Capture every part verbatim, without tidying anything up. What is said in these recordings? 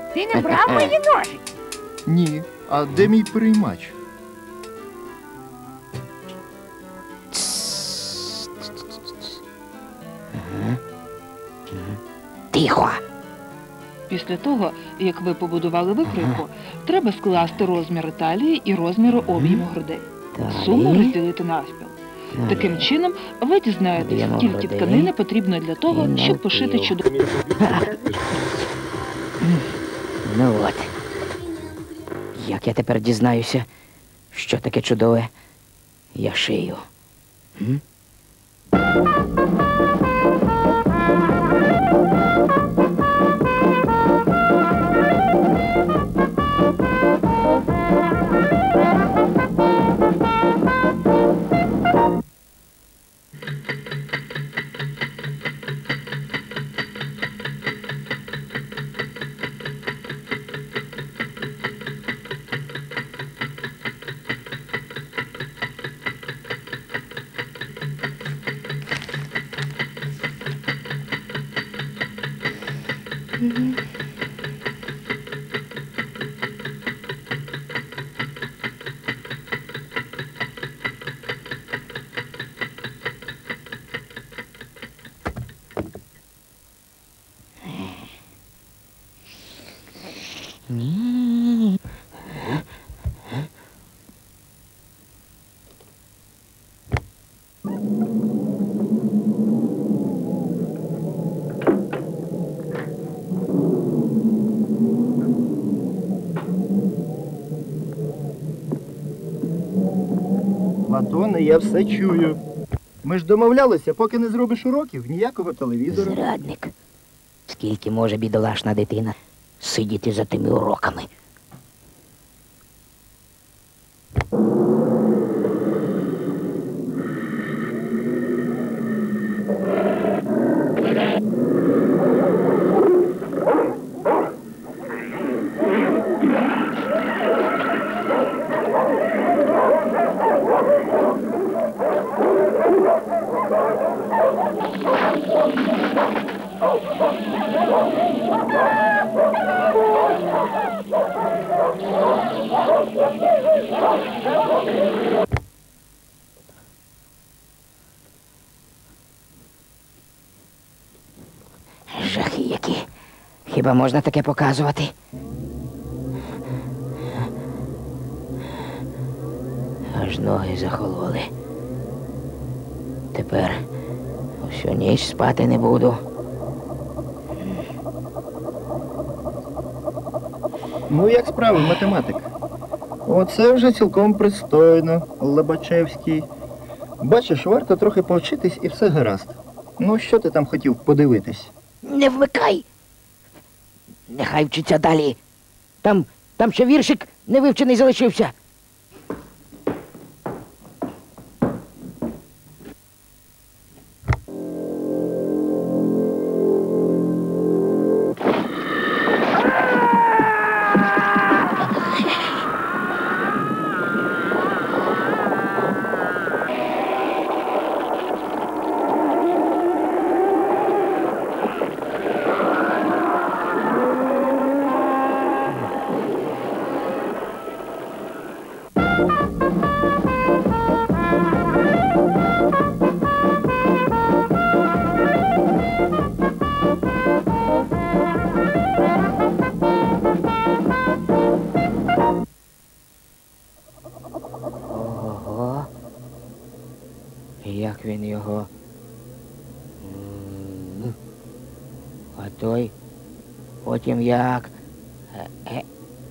Ти не брав мої ножиці? Ні. А де мій приймач? Тихо. Після того, як ви побудували викройку, треба скласти розміри талії і розміри об'єму грудей. Суму розділити навпіл. Таким чином, ви дізнаєтесь, скільки тканини потрібно для того, щоб пошити чудову. Ну от. Як я тепер дізнаюся, що таке чудове я шию? М? Ні. Платоне, я все чую. Ми ж домовлялися, поки не зробиш уроків, ніякого телевізора. Зрадник. Скільки може бідолашна дитина сидіти за тими уроками? Жахи які. Хіба можна таке показувати? Аж ноги захололи. Тепер всю ніч спати не буду. Ну, як справи, математик? Оце вже цілком пристойно, Лобачевський. Бачиш, варто трохи повчитись і все гаразд. Ну, що ти там хотів подивитись? Не вмикай! Нехай вчиться далі. Там, там ще віршик невивчений залишився. Ого. Як він його. М. А той потім як. Е, е.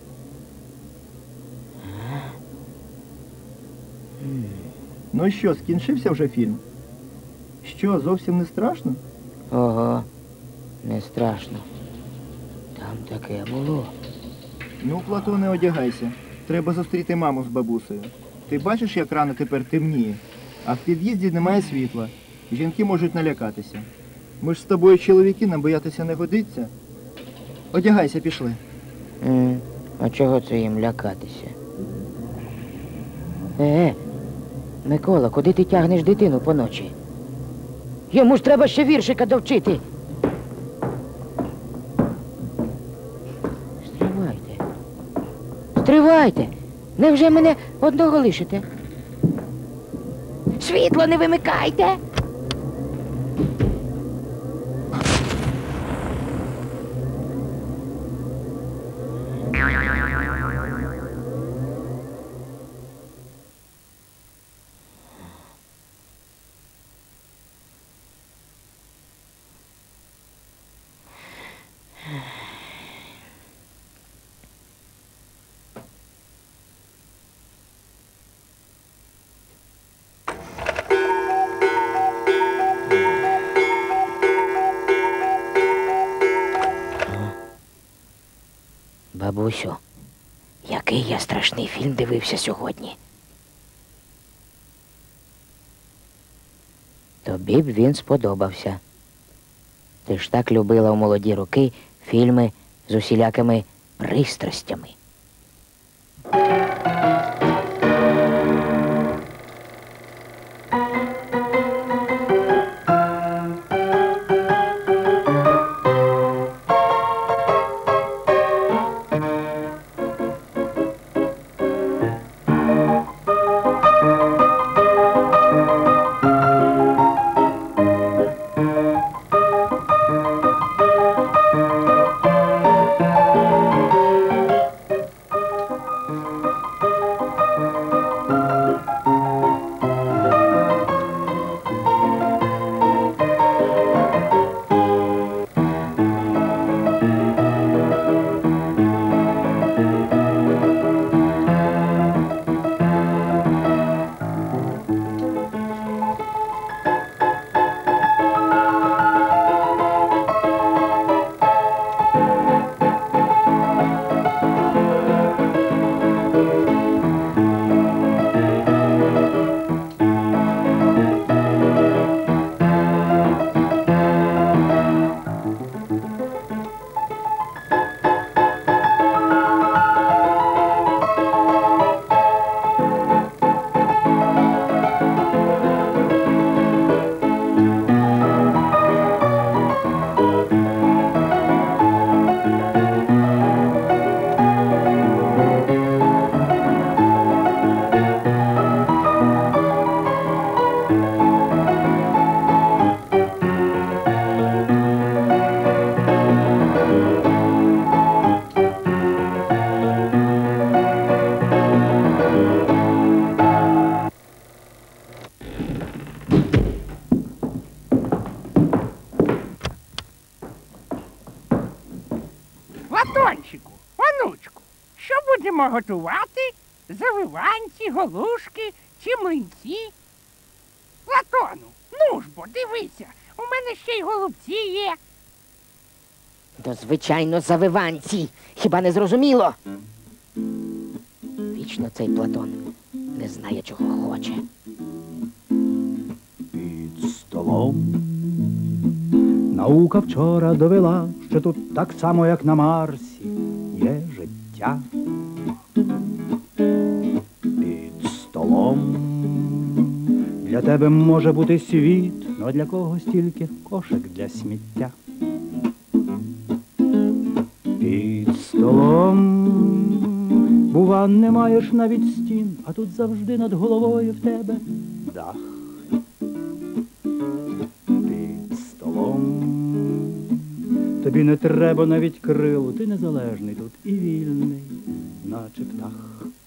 М. Ну що, скінчився вже фільм? Що, зовсім не страшно? Ого, не страшно. Там таке було. Ну, Платоне, одягайся. Треба зустріти маму з бабусею. Ти бачиш, як рано тепер темніє? А в під'їзді немає світла. Жінки можуть налякатися. Ми ж з тобою чоловіки, нам боятися не годиться. Одягайся, пішли. М, А чого це їм лякатися? Е, Микола, куди ти тягнеш дитину поночі? Йому ж треба ще віршика довчити. Стривайте. Невже мене одного лишите? Світло не вимикайте! Бабусю, який я страшний фільм дивився сьогодні. Тобі б він сподобався. Ти ж так любила у молоді роки фільми з усілякими пристрастями. Платончику, онучку, що будемо готувати? Завиванці, голушки чи млинці? Платону, ну ж бо, дивися, у мене ще й голубці є. То, звичайно, завиванці. Хіба не зрозуміло? Вічно цей Платон не знає, чого хоче. Під столом наука вчора довела, що тут так само, як на Марсі, є життя. Під столом для тебе може бути світ, но для когось тільки кошик для сміття. Під столом, бува, не маєш навіть стін, а тут завжди над головою в тебе дах. Під столом тобі не треба навіть крил, ти незалежний тут і вільний, наче птах.